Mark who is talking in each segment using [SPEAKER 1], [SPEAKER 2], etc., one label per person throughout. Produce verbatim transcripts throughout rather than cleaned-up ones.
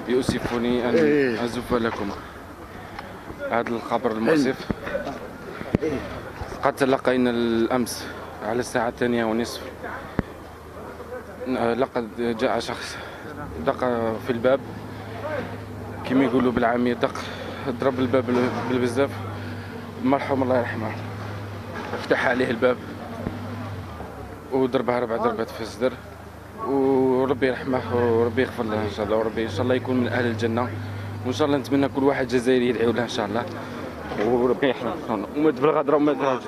[SPEAKER 1] يؤسفني أن
[SPEAKER 2] إيه.
[SPEAKER 1] أزف لكم هذا الخبر المؤسف. قد تلقينا الأمس على الساعة الثانية ونصف، لقد جاء شخص دق في الباب كما يقولوا بالعامية، دق ضرب الباب بالبزاف. المرحوم الله يرحمه فتح عليه الباب وضربه اربع ضربات في الصدر، وربي يرحمه وربي يغفر له ان شاء الله، وربي ان شاء الله يكون من اهل الجنه، وان شاء الله نتمنى كل واحد جزائري يدعو له ان شاء الله، وربي يحفظه ومات بالغدره ومات راجل.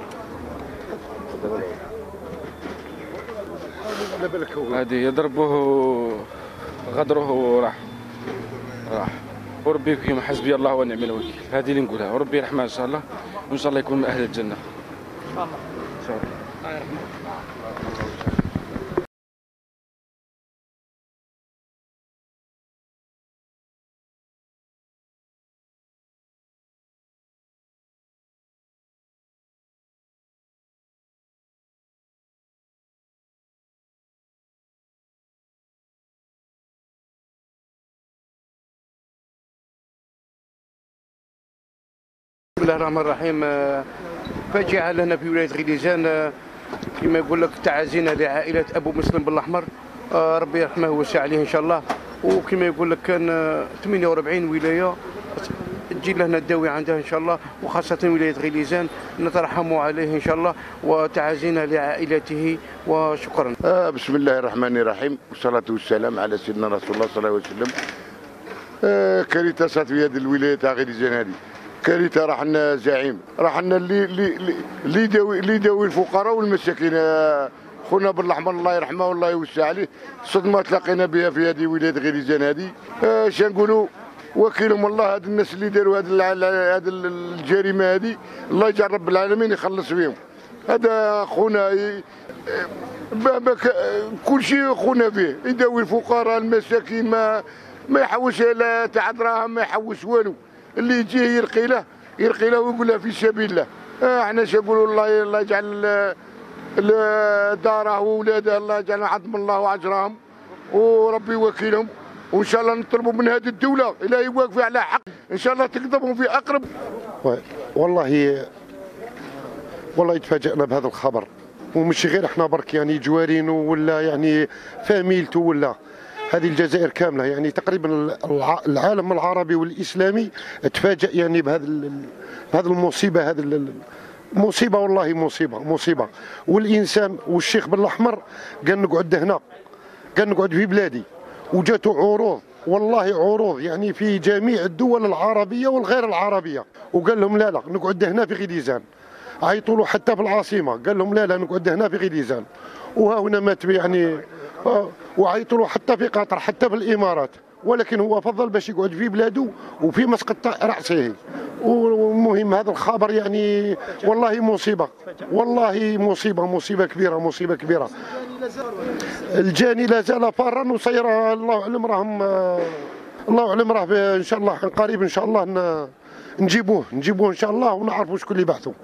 [SPEAKER 1] هذه يضربوه غدره وراح راح وربي يكرم. حسبي الله ونعم الوكيل، هذه اللي نقولها، وربي يرحمه ان شاء الله، وان شاء الله يكون من اهل الجنه ان شاء الله. ان شاء الله الله يرحمه.
[SPEAKER 2] بسم الله الرحمن الرحيم. فاجعة لنا في ولاية غليزان، كما يقول لك تعازينا لعائلة أبو مسلم بالأحمر، ربي يرحمه ويوسع عليه إن شاء الله. وكما يقول لك كان ثمانية وأربعين ولاية تجي لنا الداوي عندها إن شاء الله، وخاصة ولاية غليزان نترحم عليه إن شاء الله، وتعازينا لعائلته وشكرا.
[SPEAKER 3] آه بسم الله الرحمن الرحيم، والصلاة والسلام على سيدنا رسول الله صلى الله عليه وسلم. آه كارثة صارت في هذه الولاية تاع غليزان هذه، كارثة. راح لنا زعيم، راح لنا اللي اللي اللي يداوي اللي يداوي الفقراء والمساكين. آه خونا بالأحمر الله يرحمه والله يوسع عليه. صدمة تلاقينا بها في هذه ولاية غليزان هذه. آه اش نقولوا، وكيلهم الله هاد الناس اللي داروا هاد هاد الجريمة هذه، الله يجعل رب العالمين يخلص فيهم. هذا خونا كل شيء خونا فيه، يداوي الفقراء المساكين، ما ما يحوش لا تاع دراهم، ما يحوش والو. اللي يجيه يرقي له يرقي له ويقول له في سبيل الله. احنا اش نقولوا، الله الله يجعل داره واولاده، الله يجعل عظم الله اجرهم وربي وكيلهم. وان شاء الله نطلبوا من هذه الدوله الى يوقفوا على حق، ان شاء الله تكذبهم في اقرب.
[SPEAKER 4] والله والله تفاجئنا بهذا الخبر، ومش غير احنا برك، يعني جوارينه ولا يعني فاميلته، ولا هذه الجزائر كامله، يعني تقريبا العالم العربي والاسلامي تفاجأ يعني بهذا بهذه المصيبه. هذه المصيبه والله مصيبه مصيبه. والانسان والشيخ بالاحمر قال نقعد هنا، قال نقعد في بلادي، وجاته عروض والله عروض يعني في جميع الدول العربيه والغير العربيه، وقال لهم لا لا نقعد هنا في غليزان. عيطوا له حتى في العاصمه، قال لهم لا لا نقعد هنا في غليزان. وها هنا مات يعني، وعيطوا له حتى في قطر، حتى في الامارات، ولكن هو فضل باش يقعد في بلاده وفي مسقط راسه. والمهم هذا الخبر يعني والله مصيبه، والله مصيبه مصيبه كبيره مصيبه كبيره. الجاني لا زال فارا وسيرى، الله اعلم راهم، الله اعلم راه ان شاء الله قريب ان شاء الله نجيبوه نجيبوه ان شاء الله، ونعرفوا شكون اللي بعثوا.